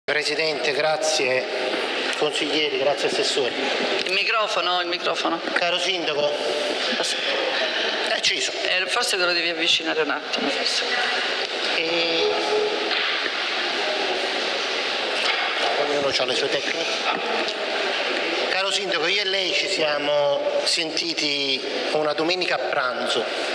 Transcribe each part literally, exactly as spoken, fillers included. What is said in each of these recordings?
Presidente, grazie. Consiglieri, grazie Assessori. Il microfono, il microfono. Caro Sindaco, è acceso. Eh, forse te lo devi avvicinare un attimo. E... ognuno ha le sue tecniche. Caro Sindaco, io e lei ci siamo sentiti una domenica a pranzo.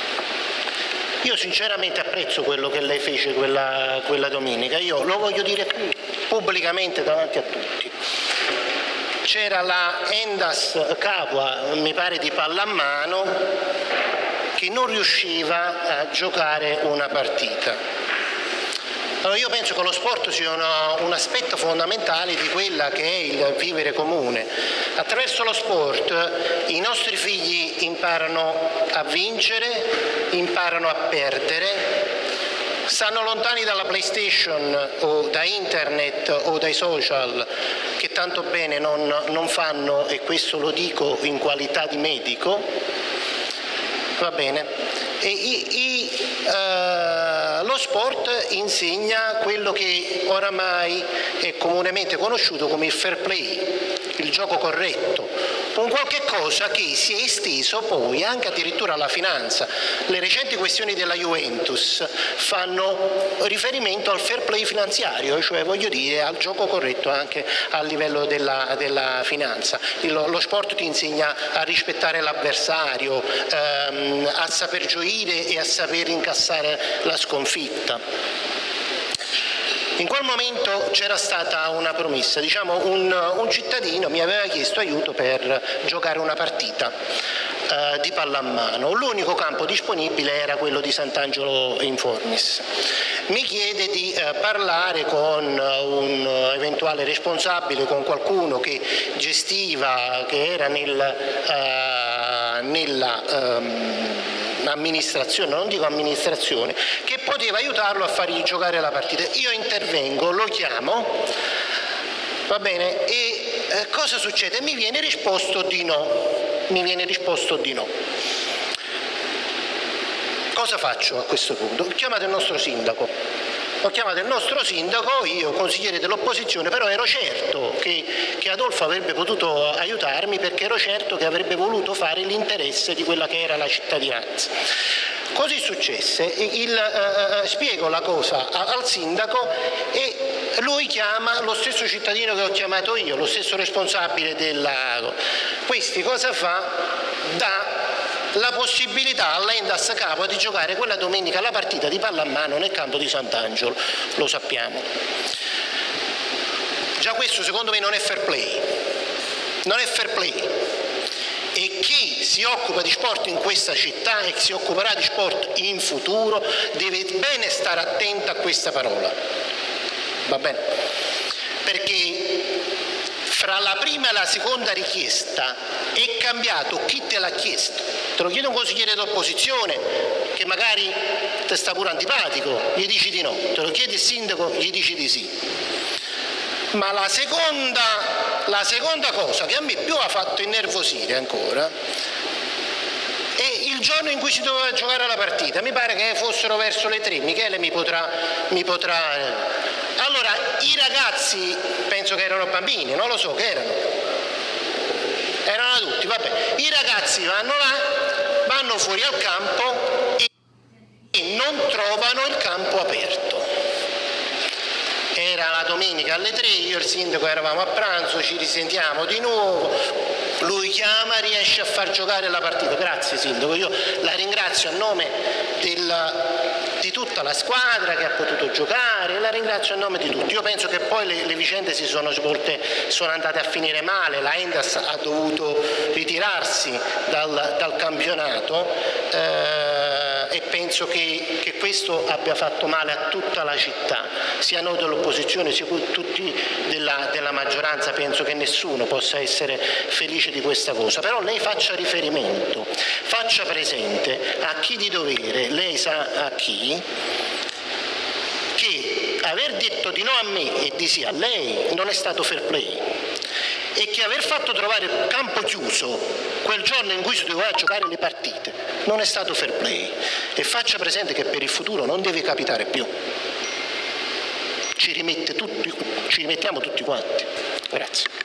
Io sinceramente apprezzo quello che lei fece quella, quella domenica, io lo voglio dire pubblicamente davanti a tutti. C'era la Endas Capua, mi pare di pallamano, che non riusciva a giocare una partita. Allora io penso che lo sport sia una, un aspetto fondamentale di quella che è il vivere comune. Attraverso lo sport i nostri figli imparano a vincere, imparano a perdere, stanno lontani dalla PlayStation o da internet o dai social che tanto bene non, non fanno, e questo lo dico in qualità di medico, va bene? E i, i, uh, lo sport insegna quello che oramai è comunemente conosciuto come il fair play, il gioco corretto, un qualche cosa che si è esteso poi anche addirittura alla finanza. Le recenti questioni della Juventus fanno riferimento al fair play finanziario, cioè voglio dire al gioco corretto anche a livello della, della finanza. Lo, lo sport ti insegna a rispettare l'avversario, ehm, a saper gioire e a saper incassare la sconfitta. In quel momento c'era stata una promessa, diciamo un, un cittadino mi aveva chiesto aiuto per giocare una partita eh, di pallamano. L'unico campo disponibile era quello di Sant'Angelo in Fornis. Mi chiede di eh, parlare con un eventuale responsabile, con qualcuno che gestiva, che era nel, eh, nella... Ehm, amministrazione, non dico amministrazione, che poteva aiutarlo a fargli giocare la partita. Io intervengo, lo chiamo, va bene, e eh, cosa succede? Mi viene risposto di no, mi viene risposto di no. Cosa faccio a questo punto? Ho chiamato il nostro sindaco. Ho chiamato il nostro sindaco, io consigliere dell'opposizione, però ero certo che, che Adolfo avrebbe potuto aiutarmi, perché ero certo che avrebbe voluto fare l'interesse di quella che era la cittadinanza. Così successe, il, eh, spiego la cosa al sindaco e lui chiama lo stesso cittadino che ho chiamato io, lo stesso responsabile della... Questi cosa fa? Dà la possibilità all'Endas Capua di giocare quella domenica la partita di pallamano nel campo di Sant'Angelo, lo sappiamo. Già questo secondo me non è fair play, non è fair play. E chi si occupa di sport in questa città e chi si occuperà di sport in futuro deve bene stare attento a questa parola, va bene? Perché fra la prima e la seconda richiesta è cambiato chi te l'ha chiesto. Te lo chiede un consigliere d'opposizione che magari ti sta pure antipatico, gli dici di no. Te lo chiede il sindaco, gli dici di sì. Ma la seconda, la seconda cosa che a me più ha fatto innervosire ancora è il giorno in cui si doveva giocare la partita. Mi pare che fossero verso le tre, Michele mi potrà... Mi potrà... Allora, i ragazzi, penso che erano bambini, non lo so che erano, erano adulti, vabbè, i ragazzi vanno là, vanno fuori al campo e non trovano il campo aperto. Era la domenica alle tre, io e il sindaco eravamo a pranzo, ci risentiamo di nuovo, lui chiama, riesce a far giocare la partita. Grazie sindaco, io la ringrazio a nome del... di tutta la squadra che ha potuto giocare, la ringrazio a nome di tutti. Io penso che poi le, le vicende si sono svolte, sono andate a finire male, la Endas ha dovuto ritirarsi dal, dal campionato eh, e penso che, che questo abbia fatto male a tutta la città, sia noi dell'opposizione sia tutti della, della maggioranza. Penso che nessuno possa essere felice di questa cosa, però lei faccia riferimento, faccia presente a chi di dovere, lei sa a chi, che aver detto di no a me e di sì a lei non è stato fair play, e che aver fatto trovare il campo chiuso quel giorno in cui si doveva giocare le partite non è stato fair play, e faccia presente che per il futuro non deve capitare più. Ci rimette tutti, ci rimettiamo tutti quanti. Grazie.